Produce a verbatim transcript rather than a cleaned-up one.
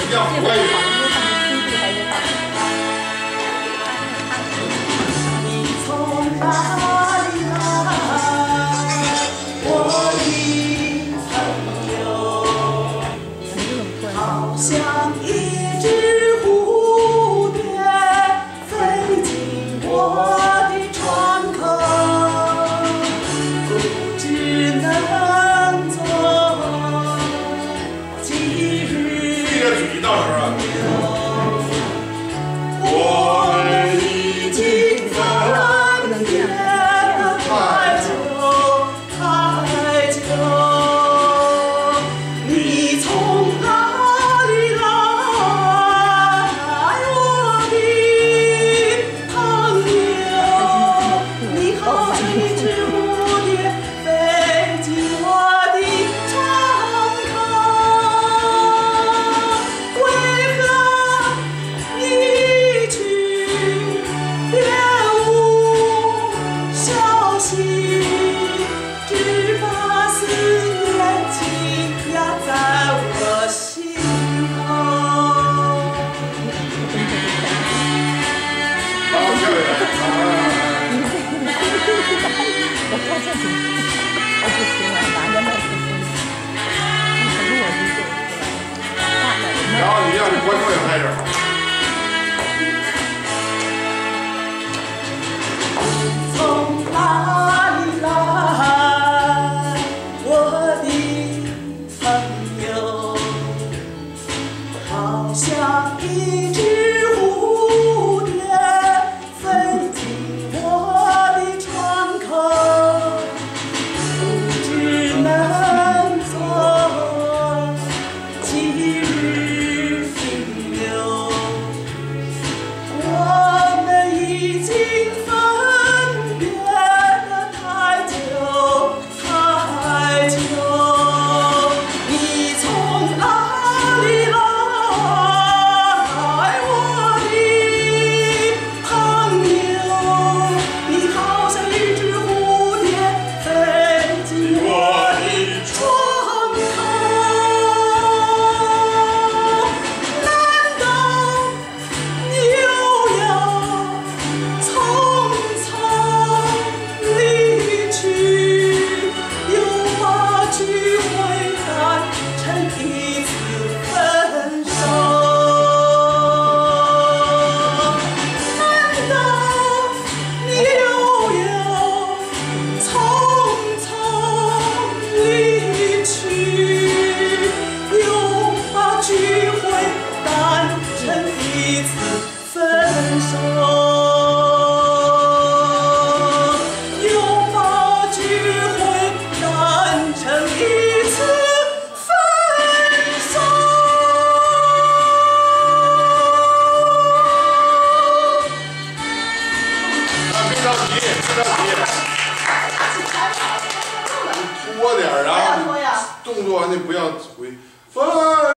一样不会。 你从哪里来，我的朋友？好像一只蝴蝶飞进我的窗口，不知能走几日。 这个举到时候。 我们已经分别了太久太久，你从哪里来，我的朋友？你好像一只蝴蝶飞进我的窗口，为何你？ 别无消息，只把思念紧压在我心头。 好，下面来。 我发现挺，我不行了，拿着麦克风，可是我理解不来。 然后你让你观众也拍点。 从哪里来，我的朋友？好像一只蝴蝶飞进我的窗口，不知能走几日停留。我们已经。 分手，拥抱只会单成一次分手。 啊，别着急，别着急，拖点儿，然后动作你不要回。分。